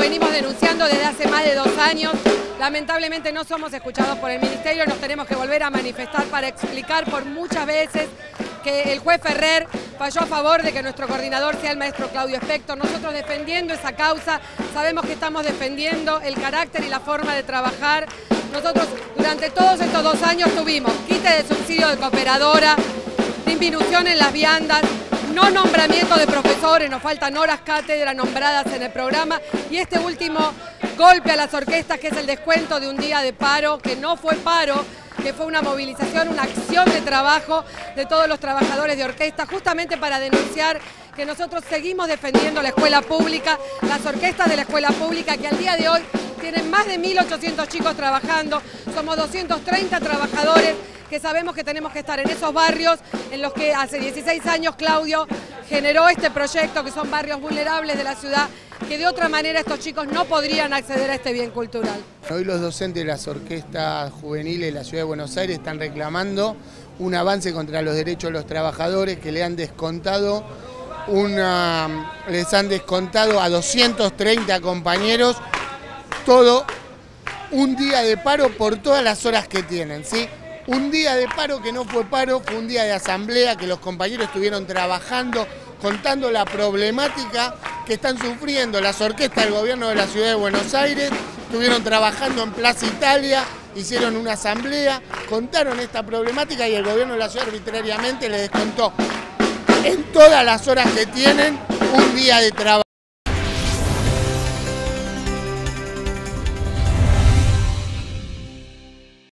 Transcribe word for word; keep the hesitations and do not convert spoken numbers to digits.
venimos denunciando desde hace más de dos años. Lamentablemente no somos escuchados por el Ministerio, nos tenemos que volver a manifestar para explicar por muchas veces que el juez Ferrer falló a favor de que nuestro coordinador sea el maestro Claudio Espector. Nosotros defendiendo esa causa, sabemos que estamos defendiendo el carácter y la forma de trabajar. Nosotros durante todos estos dos años tuvimos quite de subsidio de cooperadora, disminución en las viandas, no nombramiento de profesores, nos faltan horas cátedra nombradas en el programa y este último golpe a las orquestas, que es el descuento de un día de paro, que no fue paro, que fue una movilización, una acción de trabajo de todos los trabajadores de orquesta, justamente para denunciar que nosotros seguimos defendiendo la escuela pública, las orquestas de la escuela pública, que al día de hoy tienen más de mil ochocientos chicos trabajando, somos doscientos treinta trabajadores que sabemos que tenemos que estar en esos barrios en los que hace dieciséis años Claudio generó este proyecto, que son barrios vulnerables de la ciudad, que de otra manera estos chicos no podrían acceder a este bien cultural. Hoy los docentes de las orquestas juveniles de la Ciudad de Buenos Aires están reclamando un avance contra los derechos de los trabajadores, que le han descontado una, les han descontado a doscientos treinta compañeros todo un día de paro por todas las horas que tienen, ¿sí? Un día de paro que no fue paro, fue un día de asamblea que los compañeros estuvieron trabajando, contando la problemática que están sufriendo las orquestas del gobierno de la Ciudad de Buenos Aires. Estuvieron trabajando en Plaza Italia, hicieron una asamblea, contaron esta problemática y el gobierno de la ciudad arbitrariamente les descontó en todas las horas que tienen un día de trabajo.